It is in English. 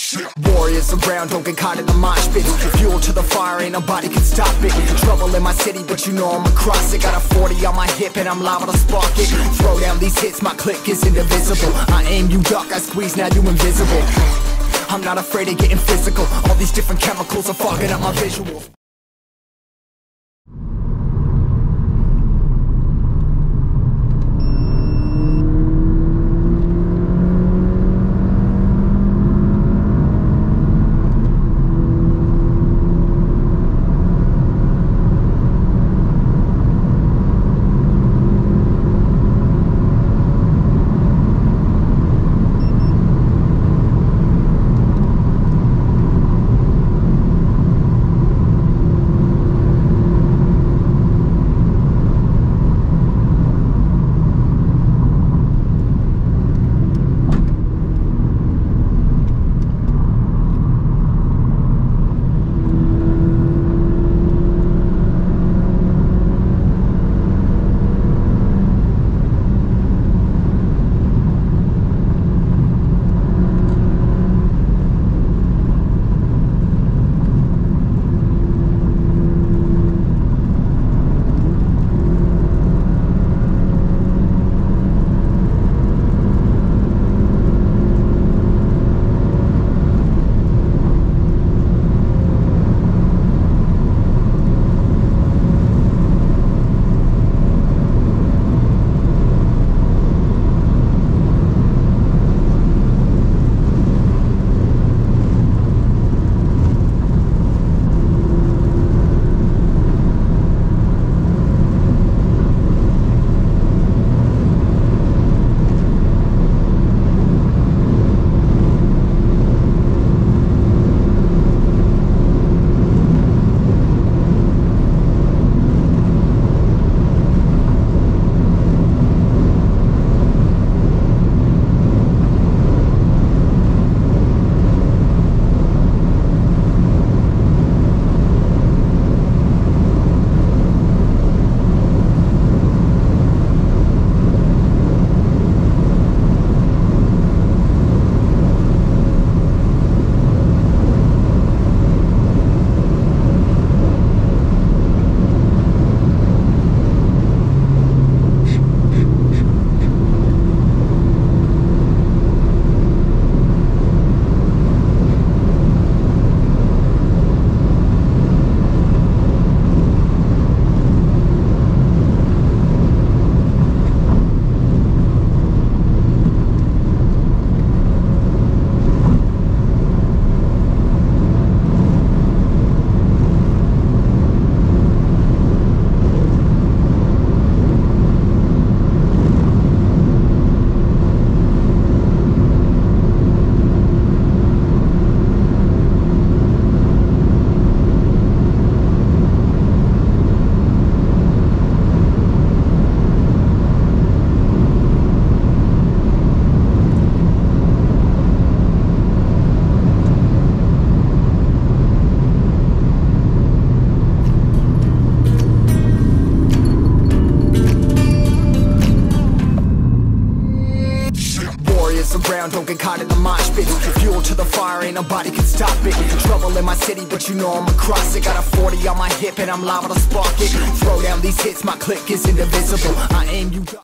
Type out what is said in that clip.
Warriors around, don't get caught in the mosh pit. Fuel to the fire, ain't nobody can stop it. Trouble in my city, but you know I'm across it. Got a 40 on my hip and I'm liable to spark it. Throw down these hits, my click is indivisible. I aim, you duck, I squeeze, now you invisible. I'm not afraid of getting physical. All these different chemicals are fogging up my visuals. Around, don't get caught in the mosh pit. Fuel to the fire, ain't nobody can stop it. Trouble in my city, but you know I'm across it. Got a 40 on my hip and I'm liable to spark it. Throw down these hits, my click is indivisible. I aim, you